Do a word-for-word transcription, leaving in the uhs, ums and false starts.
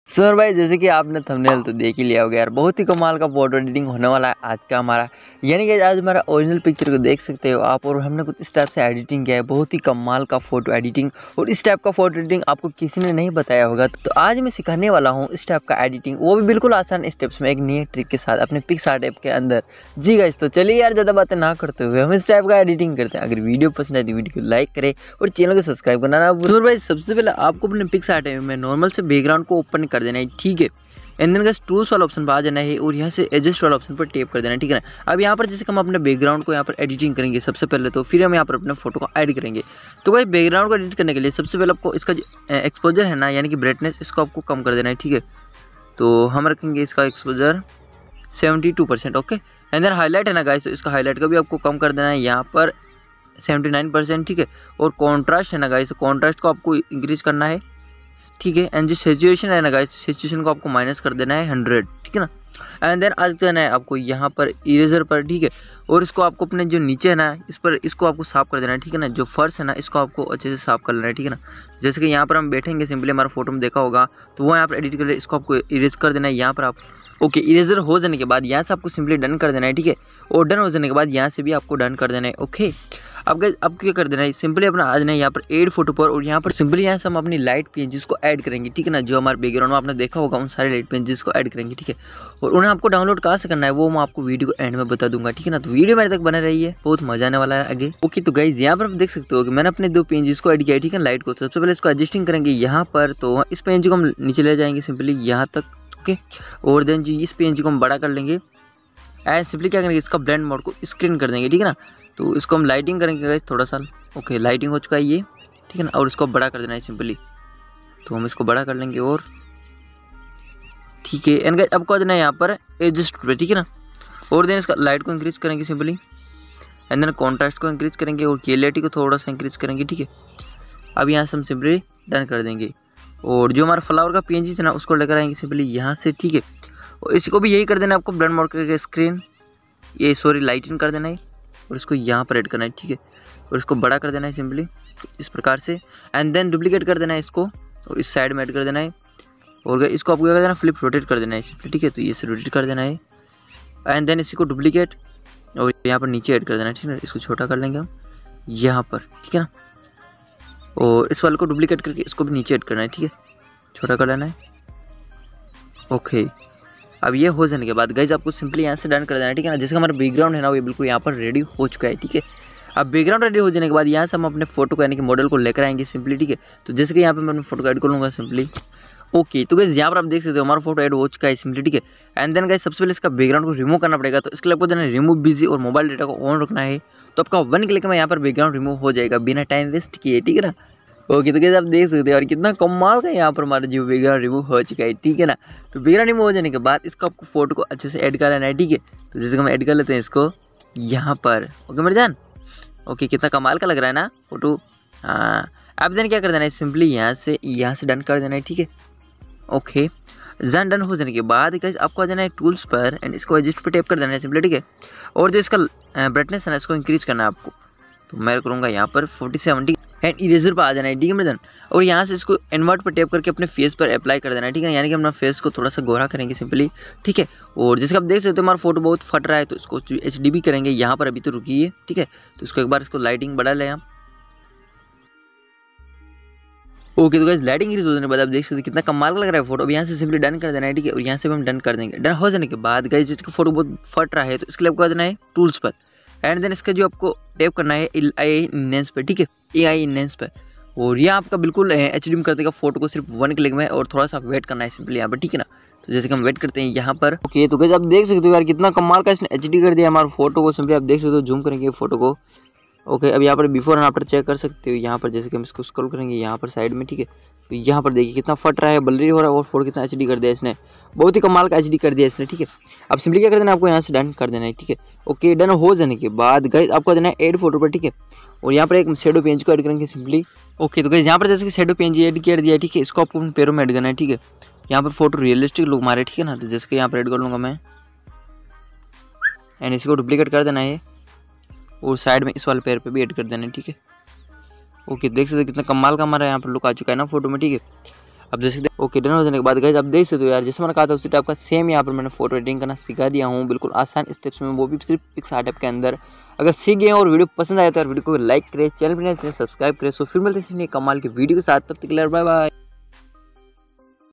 Sir भाई जैसे कि आपने थंबनेल तो देख ही लिया होगा यार, बहुत ही कमाल का फोटो एडिटिंग होने वाला है आज का हमारा। यानी कि आज हमारा ओरिजिनल पिक्चर को देख सकते हो आप, और हमने कुछ इस टाइप से एडिटिंग किया है, बहुत ही कमाल का फोटो एडिटिंग। और इस टाइप का फोटो एडिटिंग आपको किसी ने नहीं बताया होगा, तो आज मैं सिखाने वाला हूँ इस टाइप का एडिटिंग, वो भी बिल्कुल आसान स्टेप्स में, एक नई ट्रिक के साथ अपने पिक्सआर्ट ऐप के अंदर। जी गाइस, तो चलिए यार ज़्यादा बातें ना करते हुए हम इस टाइप का एडिटिंग करते हैं। अगर वीडियो पसंद आए तो वीडियो को लाइक करें और चैनल को सब्सक्राइब करना ना भूलें। भाई सबसे पहले आपको अपने पिक्सआर्ट ऐप में नॉर्मल से बैकग्राउंड को ओपन कर देना है, ठीक है। एंड देन गाइस टूल्स वाला ऑप्शन पर आ जाना है और यहाँ से एडजस्ट वाला ऑप्शन पर टैप कर देना है, ठीक है ना। अब यहाँ पर जैसे हम अपने बैकग्राउंड को यहाँ पर एडिटिंग करेंगे सबसे पहले, तो फिर हम यहाँ पर अपने फोटो को ऐड करेंगे। तो गाइस बैकग्राउंड को एडिट करने के लिए सबसे पहले आपको इसका एक्सपोजर है ना, यानी कि ब्राइटनेस, इसको आपको कम कर देना है, ठीक है। तो हम रखेंगे इसका exposure seventy two percent, okay. And then highlight है ना गाइस, तो इसका हाईलाइट का भी आपको कम कर देना है यहाँ पर सेवेंटी नाइन परसेंट, ठीक है। और कॉन्ट्रास्ट है ना गाइस, तो कॉन्ट्रास्ट को आपको इंक्रीज करना है, ठीक है। एंड जो सिचुएशन है ना गाइस, सिचुएशन को आपको माइनस कर देना है हंड्रेड, ठीक है ना। एंड देन आज देना है आपको यहाँ पर इरेजर पर, ठीक है। और इसको आपको अपने जो नीचे है ना, इस पर इसको आपको साफ कर देना है, ठीक है ना। जो फर्श है ना, इसको आपको अच्छे से साफ कर लेना है, ठीक है ना। जैसे कि यहाँ पर हम बैठेंगे सिंपली, हमारा फोटो में देखा होगा, तो वो यहाँ पर एडिट कर ले, इसको आपको इरेज कर देना है यहाँ पर आप, ओके। इरेजर हो जाने के बाद यहाँ से आपको सिंपली डन कर देना है, ठीक है। और डन हो जाने के बाद यहाँ से भी आपको डन कर देना है, ओके। अब गाइस अब क्या कर देना है, सिंपली अपना आ जाना है यहाँ पर एड फोटो पर, और यहाँ पर सिंपली यहाँ से हम अपनी लाइट पेजेस को ऐड करेंगे, ठीक है ना। जो हमारे बैकग्राउंड में आपने देखा होगा, उन सारे लाइट पेजेस को ऐड करेंगे, ठीक है। और उन्हें आपको डाउनलोड कहाँ से करना है वो मैं आपको वीडियो को एंड में बता दूंगा, ठीक है ना। तो वीडियो मेरे तक बना रही है, बहुत मजा आने वाला है आगे, ओके। तो गाइस यहाँ पर आप देख सकते हो कि मैंने अपने दो पेजेस को ऐड किया है, ठीक है, लाइट को। तो सबसे पहले इसको एडजस्टिंग करेंगे यहाँ पर, तो इस पेज को हम नीचे ले जाएंगे सिंपली यहाँ तक, ओके। और देन जी इस पेज को हम बड़ा कर लेंगे एंड सिंपली क्या करेंगे, इसका ब्लेंड मोड को स्क्रीन कर देंगे, ठीक है ना। तो इसको हम लाइटिंग करेंगे गाइस थोड़ा सा, ओके। लाइटिंग हो चुका है ये, ठीक है ना। और इसको बड़ा कर देना है सिंपली, तो हम इसको बड़ा कर लेंगे और ठीक है। एंड गाइस अब को देना है यहाँ पर एडजस्ट पे, ठीक है ना। और देन इसका लाइट को इंक्रीज करेंगे सिंपली, एंड देन कॉन्ट्रास्ट को इंक्रीज करेंगे और क्लियरिटी को थोड़ा सा इंक्रीज करेंगे, ठीक है। अब यहाँ से हम सिंपली डन कर देंगे। और जो हमारा फ्लावर का पीएनजी था ना, उसको लेकर आएंगे सिंपली यहाँ से, ठीक है। और इसको भी यही कर देना है आपको, ब्लेंड मोड करके स्क्रीन, ये सॉरी लाइटिंग कर देना है और इसको यहाँ पर ऐड करना है, ठीक है। और इसको बड़ा कर देना है सिंपली इस प्रकार से। एंड देन डुप्लीकेट कर देना है इसको और इस साइड में ऐड कर देना है। और इसको आपको क्या कर देना, फ्लिप रोटेट कर देना है सिंपली, ठीक है। तो ये से रोटेट कर देना है एंड देन इसी को डुप्लीकेट और यहाँ पर नीचे ऐड कर देना है, ठीक है। इसको छोटा कर लेंगे हम यहाँ पर, ठीक है ना। और इस वाले को डुप्लीकेट करके इसको भी नीचे ऐड करना है, ठीक है, छोटा कर लेना है, ओके। अब ये हो जाने के बाद गाइज आपको सिंपली यहाँ से डन कर देना है, ठीक है ना। जैसे हमारा बैकग्राउंड है ना, वो बिल्कुल यहाँ पर रेडी हो चुका है, ठीक है। अब बैकग्राउंड रेडी हो जाने के बाद यहाँ से हम अपने फोटो को यानी कि मॉडल को लेकर आएंगे सिंपली, ठीक है। तो जैसे कि यहाँ पे मैं अपने फोटो को ऐड कर लूँगा सिंपली, ओके। तो गाइज यहाँ पर आप देख सकते हो हमारा फोटो ऐड हो चुका है सिंपली, ठीक है। एंड देन गाइज सबसे पहले इसका बैकग्राउंड को रिमूव करना पड़ेगा, तो इसके लिए आपको देना है रिमूव बिजी और मोबाइल डेटा को ऑन रखना है। तो आपका वन क्लिक में यहाँ पर बैकग्राउंड रिमूव हो जाएगा बिना टाइम वेस्ट किए, ठीक है ना। ओके तो गाइस आप देख सकते हो और कितना कमाल का यहाँ पर हमारा जो बैकग्राउंड रिमूव हो चुका है, ठीक है ना। तो बैकग्राउंड रिमूव हो जाने के बाद इसको आपको फोटो को अच्छे से ऐड कर लेना है, ठीक है। तो जैसे हम ऐड कर लेते हैं इसको यहाँ पर, ओके मेरे जान, ओके। कितना कमाल का लग रहा है ना फोटो, हाँ। अब देन क्या कर देना है, सिंपली यहाँ से यहाँ से डन कर देना है, ठीक है, ओके। जन डन हो जाने के बाद गाइस आपको आ जाना है टूल्स पर एंड इसको एडजस्ट पे टैप कर देना है सिंपली, ठीक है। और जो इसका ब्राइटनेस है ना, इसको इंक्रीज करना है आपको, तो मैं करूँगा यहाँ पर फोर्टी सेवेंटी एंड इरेजर पर आ जाना है, ठीक है मेरे जन। और यहाँ से इसको इन्वर्ट पर टैप करके अपने फेस पर अप्लाई कर देना है, ठीक है। यानी कि अपना फेस को थोड़ा सा गोरा करेंगे सिंपली, ठीक है। और जैसे आप देख सकते हो हमारा फोटो बहुत फट रहा है, तो इसको एच डी भी करेंगे यहाँ पर, अभी तो रुकिए, ठीक है। तो इसको एक बार इसको लाइटिंग बढ़ा लें आप, ओके। तो गाइस लाइटिंग इंक्रीज हो जाने के बाद आप देख सकते हैं कितना कमाल का लग रहा है फोटो। अब यहाँ से सिंपली डन कर देना है, ठीक है। और यहाँ से भी हम डन कर देंगे। डन हो जाने के बाद गाइस जिसका फोटो बहुत फट रहा है, तो इसके लिए आपको देना है टूल्स पर एंड देन इसका जो आपको टैप करना है ए आई इनहेंस पर, ठीक है, ए आई इनहेंस पर। और यह आपका बिल्कुल एच डी कर देगा फोटो को सिर्फ वन क्लिक में, और थोड़ा सा वेट करना है सिंपली यहाँ पर, ठीक है ना। तो जैसे कि हम वेट करते हैं यहाँ पर, ओके। तो गाइस आप देख सकते हो यार कितना कमाल का इसने एच डी कर दिया हमारे फोटो को, सिंपली आप देख सकते हो। जूम करेंगे फोटो को, ओके। अब यहाँ पर बिफोर एंड आफ्टर चेक कर सकते हो यहाँ पर, जैसे कि हम इसको स्क्रॉल करेंगे यहाँ पर साइड में, ठीक है। तो यहाँ पर देखिए कितना फट रहा है, ब्लरी हो रहा है, और फोटो कितना एचडी कर दिया इसने, बहुत ही कमाल का एचडी कर दिया इसने, ठीक है। अब सिंपली क्या कर देना है, आपको यहाँ से डन कर देना है, ठीक है, ओके। डन हो जाने के बाद गाइस आपको देना है ऐड फोटो पर, ठीक है। और यहाँ पर एक शेडो पेज को ऐड करेंगे सिंपली, ओके। तो गाइस यहाँ पर जैसे कि शेडो पेज ऐड कर दिया है, ठीक है। इसको आपको अपने पैरों में ऐड करना है, ठीक है। यहाँ पर फोटो रियलिस्टिक लुक मारे, ठीक है ना। तो जैसे कि यहाँ पर ऐड कर लूँगा मैं एंड इसको डुप्लीकेट कर देना है और साइड में इस वाले पैर पे भी ऐड कर देना है, ठीक है, ओके। देख सकते कितना कमाल का हमारा यहाँ पर लुक आ चुका है ना फोटो में, ठीक है। अब देख सकते ओके डन हो जाने के बाद गाइस अब देख सकते हो यार जैसे मैंने कहा था उसी टाइप का सेम यहाँ पर मैंने फोटो एडिटिंग करना सिखा दिया हूँ बिल्कुल आसान स्टेप्स में, वो भी सिर्फ पिक्सार्ट ऐप के अंदर। अगर सीख गए और वीडियो पसंद आया तो यार वीडियो को लाइक करें, चैनल पर सब्सक्राइब करें। सो फिर मिलते हैं कमाल की वीडियो के साथ, तब तक के लिए बाय बाय।